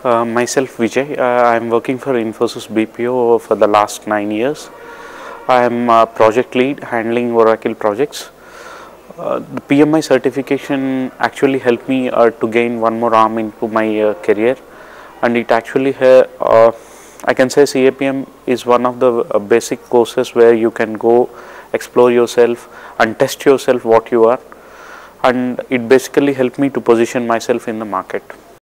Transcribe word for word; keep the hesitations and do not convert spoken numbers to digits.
Uh, myself Vijay, uh, I am working for Infosys B P O for the last nine years. I am a project lead handling Oracle projects. Uh, the P M I certification actually helped me uh, to gain one more arm into my uh, career, and it actually uh, I can say C A P M is one of the uh, basic courses where you can go explore yourself and test yourself what you are, and it basically helped me to position myself in the market.